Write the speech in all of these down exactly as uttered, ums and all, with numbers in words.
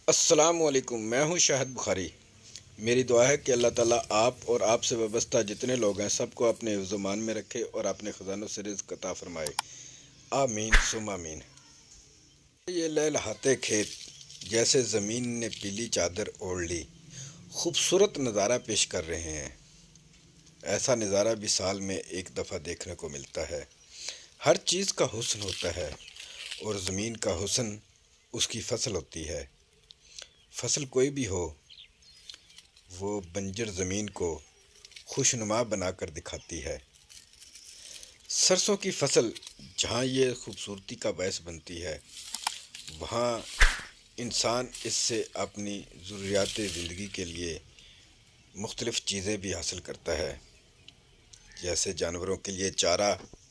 السلام علیکم، میں ہوں شاہد بخاری۔ میری دعا ہے کہ اللہ تعالیٰ آپ اور آپ سے وابستہ جتنے لوگ ہیں سب کو اپنے حفظ و امان میں رکھے اور اپنے خزانوں سے رزق عطا فرمائے، آمین ثم آمین۔ یہ لہلہاتے کھیت جیسے زمین نے پیلی چادر اوڑھ لی، خوبصورت نظارہ پیش کر رہے ہیں۔ ایسا نظارہ بھی سال میں ایک دفعہ دیکھنے کو ملتا ہے۔ ہر چیز کا حسن ہوتا ہے اور زمین کا حسن اس کی فصل ہوتی ہے۔ فصل کوئی بھی ہو، وہ بنجر زمین کو خوشنما بنا کر دکھاتی ہے۔ سرسوں کی فصل جہاں یہ خوبصورتی کا باعث بنتی ہے، وہاں انسان اس سے اپنی ضروریات زندگی کے لیے مختلف چیزیں بھی حاصل کرتا ہے، جیسے جانوروں کے لیے چارہ۔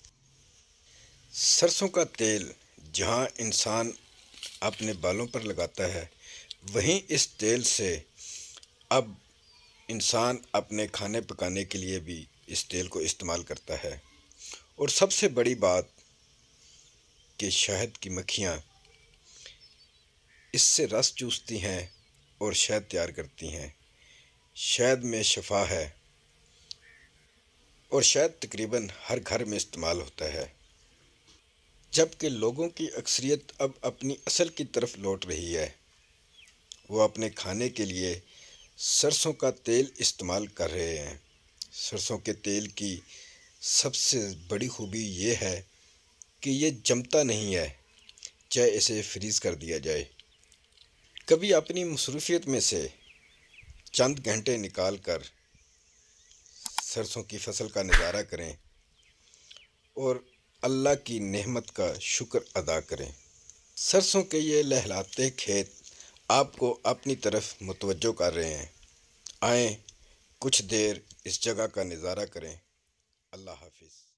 سرسوں کا تیل جہاں انسان اپنے بالوں پر لگاتا ہے، وہیں اس تیل سے اب انسان اپنے کھانے پکانے کے لیے بھی اس تیل کو استعمال کرتا ہے۔ اور سب سے بڑی بات کہ شہد کی مکھیاں اس سے رس چوستی ہیں اور شہد تیار کرتی ہیں۔ شہد میں شفا ہے اور شہد تقریباً ہر گھر میں استعمال ہوتا ہے، جبکہ لوگوں کی اکثریت اب اپنی اصل کی طرف لوٹ رہی ہے۔ وہ اپنے کھانے کے لیے سرسوں کا تیل استعمال کر رہے ہیں۔ سرسوں کے تیل کی سب سے بڑی خوبی یہ ہے کہ یہ جمتا نہیں ہے، چاہے اسے فریز کر دیا جائے۔ کبھی اپنی مصروفیت میں سے چند گھنٹے نکال کر سرسوں کی فصل کا نظارہ کریں اور اللہ کی نعمت کا شکر ادا کریں۔ سرسوں کے یہ لہلاتے کھیت آپ کو اپنی طرف متوجہ کر رہے ہیں۔ آئیں کچھ دیر اس جگہ کا نظارہ کریں۔ اللہ حافظ۔